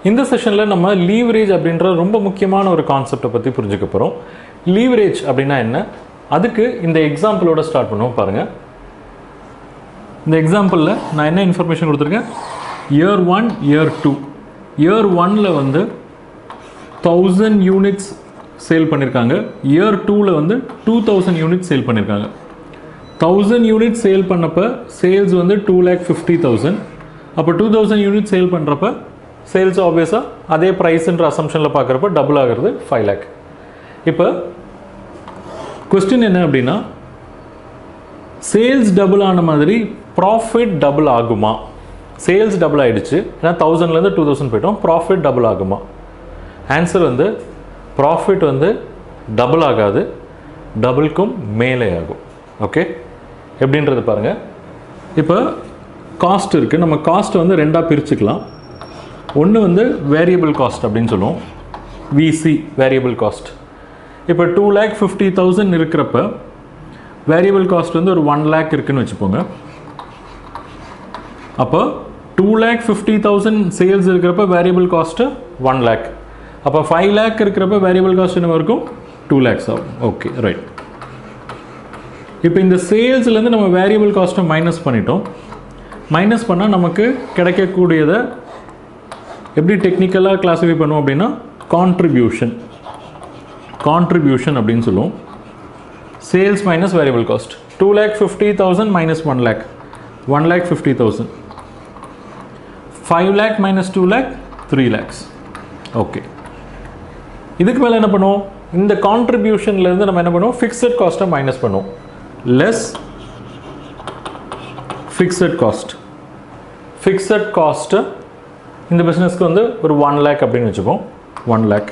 இந்த செஷனில் நம்ம லீவரேஜ் அப்படின்ற ரொம்ப முக்கியமான ஒரு கான்செப்டை பற்றி புரிஞ்சுக்க போகிறோம். லீவரேஜ் அப்படின்னா என்ன, அதுக்கு இந்த எக்ஸாம்பிளோட ஸ்டார்ட் பண்ணுவோம். பாருங்கள், இந்த எக்ஸாம்பிளில் நான் என்ன இன்ஃபர்மேஷன் கொடுத்துருக்கேன். Year 1 year 2. இயர் 1ல் வந்து 1000 யூனிட்ஸ் சேல் பண்ணியிருக்காங்க. இயர் 2ல் வந்து 2000 யூனிட்ஸ் சேல் பண்ணியிருக்காங்க. 1000 யூனிட்ஸ் சேல் பண்ணப்போ சேல்ஸ் வந்து 2,50,000. அப்போ 2000 யூனிட் சேல் பண்ணுறப்ப சேல்ஸ் ஆப்வியஸாக அதே ப்ரைஸ்ன்ற அசம்ஷனில் பார்க்குறப்ப டபுள் ஆகிறது 5 lakh. இப்போ கொஸ்டின் என்ன அப்படின்னா, சேல்ஸ் டபுள் ஆன மாதிரி ப்ராஃபிட் டபுள் ஆகுமா? சேல்ஸ் டபுள் ஆகிடுச்சு, ஏன்னா 1000லேருந்து 2000 போய்ட்டோம். ப்ராஃபிட் டபுள் ஆகுமா? ஆன்சர் வந்து ப்ராஃபிட் வந்து டபுள் ஆகாது, டபுள்க்கும் மேலே ஆகும். ஓகே, எப்படின்றது பாருங்கள். இப்போ காஸ்ட் இருக்குது, நம்ம காஸ்ட்டை வந்து ரெண்டாக பிரிச்சுக்கலாம். ஒன்று வந்து வேரியபிள் காஸ்ட் அப்படின்னு சொல்லுவோம், விசி வேரியபிள் காஸ்ட். இப்போ 2,50,000 இருக்கிறப்ப வேரியபிள் காஸ்ட் வந்து ஒரு 1 lakh இருக்குன்னு வச்சுப்போங்க. அப்போ 2,50,000 சேல்ஸ் இருக்கிறப்ப வேரியபிள் காஸ்ட்டு 1 lakh. அப்போ 5 lakh இருக்கிறப்ப வேரியபிள் காஸ்ட் என்ன இருக்கும்? 2 lakhs ஆகும். Okay, right. இப்போ இந்த சேல்ஸ்லேருந்து நம்ம வேரியபிள் காஸ்ட்டை மைனஸ் பண்ணிட்டோம். மைனஸ் பண்ணால் நமக்கு கிடைக்கக்கூடியதை எப்படி டெக்னிக்கலாக கிளாஸிஃபை பண்ணுவோம் அப்படின்னா கான்ட்ரிபியூஷன் அப்படின்னு சொல்லுவோம். Sales minus variable cost. 2,50,000 minus 1 lakh, 1,50,000. 5 lakh minus 2 lakh, 3 lakhs. Okay, இதுக்கு மேலே என்ன பண்ணுவோம்? இந்த கான்ட்ரிபியூஷன்லேருந்து நம்ம என்ன பண்ணுவோம்? ஃபிக்ஸட் காஸ்ட்டை மைனஸ் பண்ணுவோம். Less fixed cost. Fixed cost இந்த பிஸ்னஸ்க்கு வந்து ஒரு 1 lakh அப்படின்னு வச்சுப்போம். 1 lakh.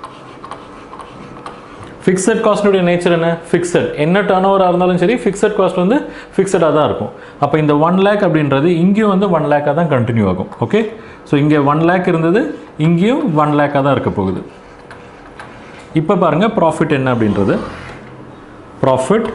ஃபிக்ஸட் காஸ்ட்டுடைய நேச்சர் என்ன? ஃபிக்ஸட். என்ன டர்ன் ஓவராக இருந்தாலும் சரி, ஃபிக்ஸட் காஸ்ட் வந்து ஃபிக்ஸடாக தான் இருக்கும். அப்போ இந்த 1 lakh அப்படின்றது இங்கேயும் வந்து 1 lakh தான் கண்டினியூ ஆகும். ஓகே, ஸோ இங்கே 1 lakh இருந்தது, இங்கேயும் 1 lakh தான் இருக்க போகுது. இப்போ பாருங்கள் ப்ராஃபிட் என்ன அப்படின்றது. Profit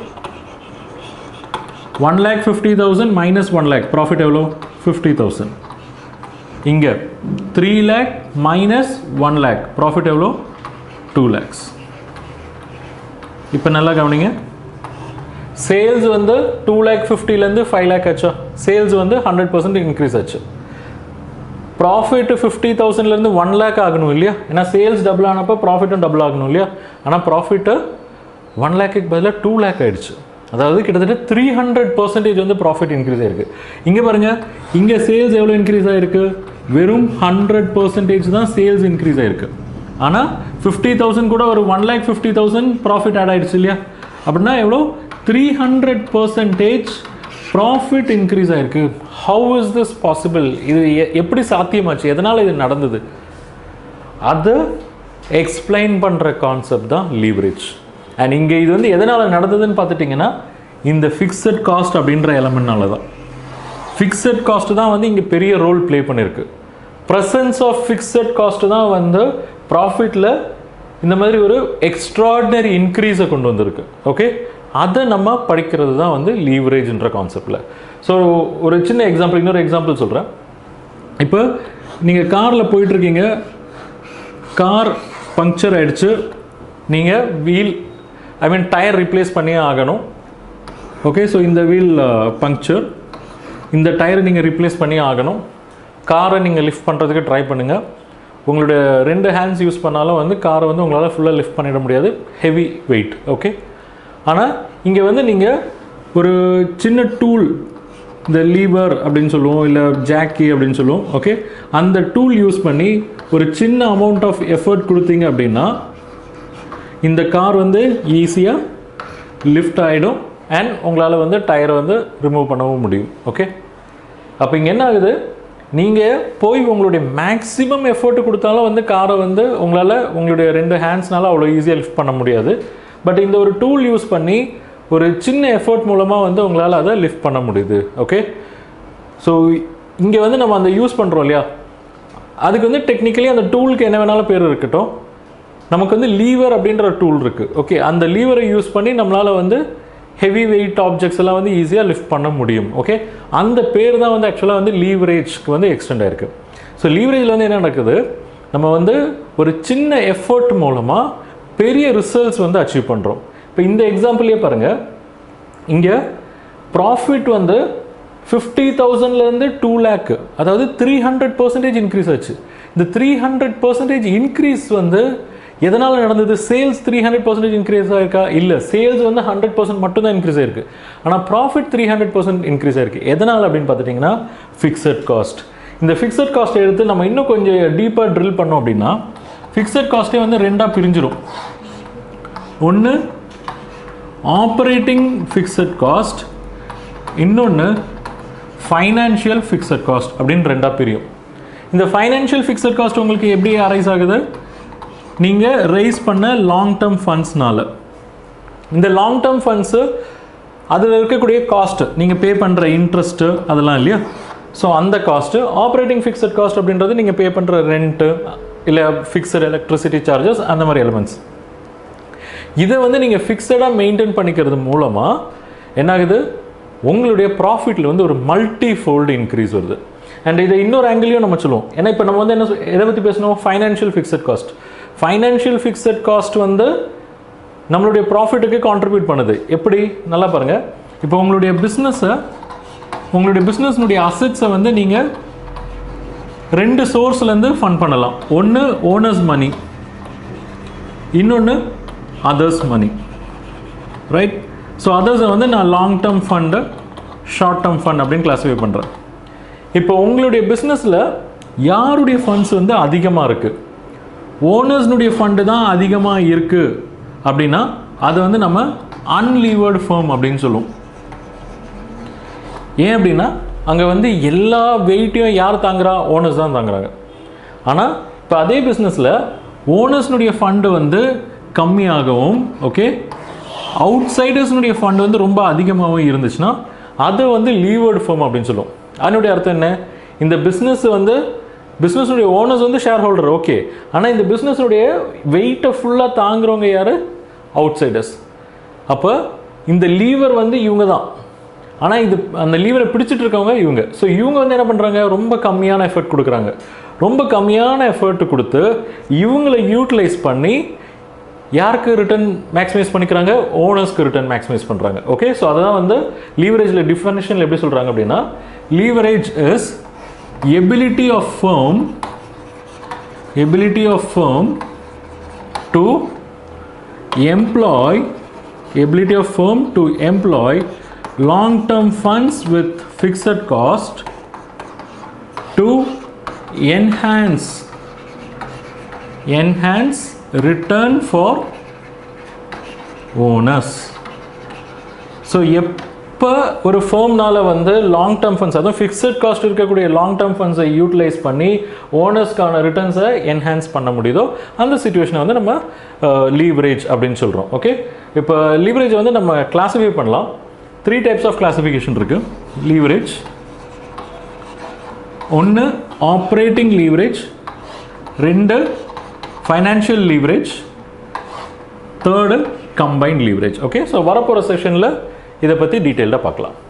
1,50,000 minus 1 lakh. ப்ராஃபிட் எவ்வளோ? 50,000. இங்கே 3 lakh மைனஸ் 1 lakh. ப்ராஃபிட் எவ்வளோ? 2 lakhs. இப்போ நல்லா கவனிங்க, சேல்ஸ் வந்து 2,50,000லேருந்து 5 lakh ஆச்சா? சேல்ஸ் வந்து 100% இன்க்ரீஸ் ஆச்சு. ப்ராஃபிட் 50,000லேருந்து 1 lakh ஆகணும் இல்லையா? ஏன்னா சேல்ஸ் டபுள் ஆனப்போ ப்ராஃபிட்டும் டபுள் ஆகணும் இல்லையா? ஆனால் ப்ராஃபிட்டு 1 lakhக்கு பதிலாக 2 lakh ஆகிடுச்சு. அதாவது கிட்டத்தட்ட 300% வந்து ப்ராஃபிட் இன்க்ரீஸ் ஆகிருக்கு. இங்கே பாருங்கள், இங்கே சேல்ஸ் எவ்வளோ இன்க்ரீஸ் ஆகிருக்கு? வெறும் 100% தான் சேல்ஸ் இன்க்ரீஸ் ஆகிருக்கு. ஆனால் 50,000 கூட ஒரு 1,50,000 ப்ராஃபிட் ஆட் ஆகிடுச்சு இல்லையா? அப்படின்னா எவ்வளோ? 300% ப்ராஃபிட் இன்க்ரீஸ் ஆகிருக்கு. How is this possible? இது எப்படி சாத்தியமாச்சு? எதனால் இது நடந்தது? அதை எக்ஸ்பிளைன் பண்ணுற கான்செப்ட் தான் லீவரேஜ். அண்ட் இங்கே இது வந்து எதனால் நடந்ததுன்னு பார்த்துட்டிங்கன்னா, இந்த ஃபிக்ஸட் காஸ்ட் அப்படின்ற எலமெண்ட்னால தான். ஃபிக்ஸட் காஸ்ட் தான் வந்து இங்கே பெரிய ரோல் ப்ளே பண்ணியிருக்கு. ப்ரெசன்ஸ் ஆஃப் ஃபிக்ஸட் காஸ்ட் தான் வந்து ப்ராஃபிட்டில் இந்த மாதிரி ஒரு எக்ஸ்ட்ராடினரி இன்க்ரீஸை கொண்டு வந்திருக்கு. ஓகே, அதை நம்ம படிக்கிறது தான் வந்து லீவரேஜ்ன்ற கான்செப்டில். ஸோ ஒரு சின்ன எக்ஸாம்பிள், இன்னொரு எக்ஸாம்பிள் சொல்கிறேன். இப்போ நீங்கள் காரில் போயிட்டுருக்கீங்க, கார் பங்க்சர் ஆகிடுச்சு, நீங்கள் வீல் டயர் ரீப்ளேஸ் பண்ணியே ஆகணும். ஓகே, ஸோ இந்த வீல் பங்க்சர், இந்த டயரை நீங்கள் ரீப்ளேஸ் பண்ணியே ஆகணும். காரை நீங்கள் லிஃப்ட் பண்ணுறதுக்கு ட்ரை பண்ணுங்கள். உங்களுடைய 2 ஹேண்ட்ஸ் யூஸ் பண்ணாலும் வந்து காரை வந்து உங்களால் ஃபுல்லாக லிஃப்ட் பண்ணிட முடியாது, ஹெவி வெயிட். ஓகே, ஆனால் இங்கே வந்து நீங்கள் ஒரு சின்ன டூல், இந்த லீவர் அப்படின்னு சொல்லுவோம், இல்லை ஜாக்கி அப்படின்னு சொல்லுவோம். ஓகே, அந்த டூல் யூஸ் பண்ணி ஒரு சின்ன அமௌண்ட் ஆஃப் எஃபர்ட் கொடுத்தீங்க அப்படின்னா இந்த கார் வந்து ஈஸியாக லிஃப்ட் ஆகிடும் அண்ட் உங்களால் வந்து டயரை வந்து ரிமூவ் பண்ணவும் முடியும். ஓகே, அப்போ இங்கே என்ன ஆகுது? நீங்கள் போய் உங்களுடைய மேக்ஸிமம் எஃபர்ட் கொடுத்தாலும் வந்து காரை வந்து உங்களால் உங்களுடைய 2 ஹேண்ட்ஸ்னால அவ்வளோ ஈஸியாக லிஃப்ட் பண்ண முடியாது. பட் இந்த ஒரு டூல் யூஸ் பண்ணி ஒரு சின்ன எஃபர்ட் மூலமாக வந்து உங்களால் அதை லிஃப்ட் பண்ண முடியுது. ஓகே, ஸோ இங்கே வந்து நம்ம அந்த யூஸ் பண்ணுறோம் இல்லையா, அதுக்கு வந்து டெக்னிக்கலி அந்த டூலுக்கு என்ன வேணாலும் பேர் இருக்கட்டும், நமக்கு வந்து லீவர் அப்படின்ற டூல் இருக்குது. ஓகே, அந்த லீவரை யூஸ் பண்ணி நம்மளால் வந்து ஹெவி வெயிட் ஆப்ஜெக்ட்ஸ் எல்லாம் வந்து ஈஸியாக லிஃப்ட் பண்ண முடியும். ஓகே, அந்த பேர் தான் வந்து ஆக்சுவலாக வந்து லீவரேஜ்க்கு வந்து எக்ஸ்டெண்ட் ஆயிருக்கு. ஸோ லீவரேஜில் வந்து என்ன நடக்குது? நம்ம வந்து ஒரு சின்ன எஃபர்ட் மூலமாக பெரிய ரிசல்ட்ஸ் வந்து அச்சீவ் பண்ணுறோம். இப்போ இந்த எக்ஸாம்பிள்லேயே பாருங்கள், இங்கே ப்ராஃபிட் வந்து 50,000லேருந்து 2 lakh, அதாவது 300% இன்க்ரீஸ் ஆச்சு. இந்த 300% இன்க்ரீஸ் வந்து எதனால் நடந்தது? சேல்ஸ் 300% இன்க்ரீஸ் ஆயிருக்கா? இல்லை, சேல்ஸ் வந்து 100% மட்டும்தான் இன்க்ரீஸ் ஆயிருக்கு. ஆனால் ப்ராஃபிட் 300% இன்க்ரீஸ் ஆயிருக்கு. எதனால் அப்படின்னு பார்த்துட்டிங்கன்னா ஃபிக்ஸட் காஸ்ட். இந்த ஃபிக்ஸட் காஸ்ட்டை எடுத்து நம்ம இன்னும் கொஞ்சம் டீப்பாக ட்ரில் பண்ணோம் அப்படின்னா ஃபிக்ஸட் காஸ்ட்டே வந்து ரெண்டாக பிரிஞ்சிடும். ஒன்று ஆப்ரேட்டிங் ஃபிக்ஸட் காஸ்ட், இன்னொன்று ஃபைனான்ஷியல் ஃபிக்ஸட் காஸ்ட் அப்படின்னு ரெண்டாக பிரியும். இந்த ஃபைனான்ஷியல் ஃபிக்ஸட் காஸ்ட் உங்களுக்கு எப்படி அரைஸ் ஆகுது? நீங்கள் ரைஸ் பண்ண லாங் டேர்ம் ஃபண்ட்ஸ்னால. இந்த லாங் டேர்ம் ஃபண்ட்ஸு அதில் இருக்கக்கூடிய காஸ்ட்டு, நீங்கள் பே பண்ணுற இன்ட்ரெஸ்ட்டு அதெல்லாம் இல்லையா, ஸோ அந்த காஸ்ட்டு. ஆப்ரேட்டிங் ஃபிக்ஸட் காஸ்ட் அப்படின்றது நீங்கள் பே பண்ணுற ரெண்ட்டு இல்லை ஃபிக்ஸட் எலக்ட்ரிசிட்டி சார்ஜஸ் அந்த மாதிரி எலிமெண்ட்ஸ். இதை வந்து நீங்கள் ஃபிக்ஸடாக மெயின்டைன் பண்ணிக்கிறது மூலமாக என்ன ஆகுது? உங்களுடைய ப்ராஃபிட்டில் வந்து ஒரு மல்டி ஃபோல்டு இன்க்ரீஸ் வருது. அண்ட் இதை இன்னொரு ஆங்கிளையும் நம்ம சொல்லுவோம். ஏன்னா இப்போ நம்ம வந்து என்ன எதை பற்றி பேசணும்? Financial fixed cost. Financial fixed cost வந்து நம்மளுடைய ப்ராஃபிட்டுக்கு கான்ட்ரிபியூட் பண்ணுது. எப்படி? நல்லா பாருங்கள். இப்போ உங்களுடைய பிஸ்னஸ்னுடைய அசெட்ஸை வந்து நீங்கள் ரெண்டு சோர்ஸ்லேருந்து ஃபண்ட் பண்ணலாம். ஒன்று ஓனர்ஸ் மணி, இன்னொன்று அதர்ஸ் மணி, ரைட்? ஸோ அதர்ஸை வந்து நான் long term fund, short term fund அப்படின்னு கிளாஸிஃபை பண்ணுறேன். இப்போ உங்களுடைய பிஸ்னஸில் யாருடைய ஃபண்ட்ஸ் வந்து அதிகமாக இருக்குது? ஓனர்ஸ்னுடைய ஃபண்டு தான் அதிகமாக இருக்குது அப்படின்னா அது வந்து நம்ம அன்லீவர்டு ஃபர்ம் அப்படின்னு சொல்லுவோம். ஏன் அப்படின்னா அங்கே வந்து எல்லா வெயிட்டையும் யார் தாங்குறா? ஓனர்ஸ் தான் தாங்குறாங்க. ஆனால் இப்போ அதே பிஸ்னஸில் ஓனர்ஸ்னுடைய ஃபண்டு வந்து கம்மியாகவும், ஓகே, அவுட் சைடர்ஸ்னுடைய ஃபண்டு வந்து ரொம்ப அதிகமாகவும் இருந்துச்சுன்னா அது வந்து லீவர்டு ஃபர்ம் அப்படின்னு சொல்லுவோம். அதனுடைய அர்த்தம் என்ன? இந்த பிஸ்னஸுடைய ஓனர்ஸ் வந்து ஷேர் ஹோல்டர், ஓகே, ஆனால் இந்த பிஸ்னஸுடைய வெயிட்டை ஃபுல்லாக தாங்குறவங்க யார்? Outsiders. அப்போ இந்த லீவர் வந்து இவங்க தான், ஆனால் அந்த லீவரை பிடிச்சிட்டு இருக்கவங்க இவங்க. ஸோ இவங்க வந்து என்ன பண்ணுறாங்க? ரொம்ப கம்மியான எஃபர்ட் கொடுக்குறாங்க. ரொம்ப கம்மியான எஃபர்ட் கொடுத்து இவங்களை யூட்டிலைஸ் பண்ணி யாருக்கு ரிட்டர்ன் மேக்ஸிமைஸ் பண்ணிக்கிறாங்க? ஓனர்ஸ்க்கு ரிட்டர்ன் மேக்ஸிமைஸ் பண்ணுறாங்க. ஓகே, ஸோ அதுதான் வந்து லீவரேஜில் டிஃபனிஷனில் எப்படி சொல்கிறாங்க அப்படின்னா, leverage is ability of firm to employ long term funds with fixed cost to enhance return for owners. So இப்போ ஒரு ஃபர்ம்னால வந்து லாங் டேர்ம் ஃபண்ட்ஸ், அதுவும் ஃபிக்ஸட் காஸ்ட் இருக்கக்கூடிய லாங் டேர்ம் ஃபண்ட்ஸை யூட்டிலைஸ் பண்ணி ஓனர்ஸ்க்கான ரிட்டர்ன்ஸை என்ஹான்ஸ் பண்ண முடியுதோ அந்த சிச்சுவேஷனை வந்து நம்ம லீவரேஜ் அப்படின்னு சொல்கிறோம். ஓகே, இப்போ லீவரேஜ் வந்து நம்ம கிளாஸிஃபை பண்ணலாம். 3 டைப்ஸ் ஆஃப் கிளாஸிஃபிகேஷன் இருக்குது லீவரேஜ். ஒன்று operating leverage, 2 financial leverage, 3 combined leverage. Okay, so வரப்போகிற செஷனில் இதை பற்றி டீட்டெயில்டாக பார்க்கலாம்.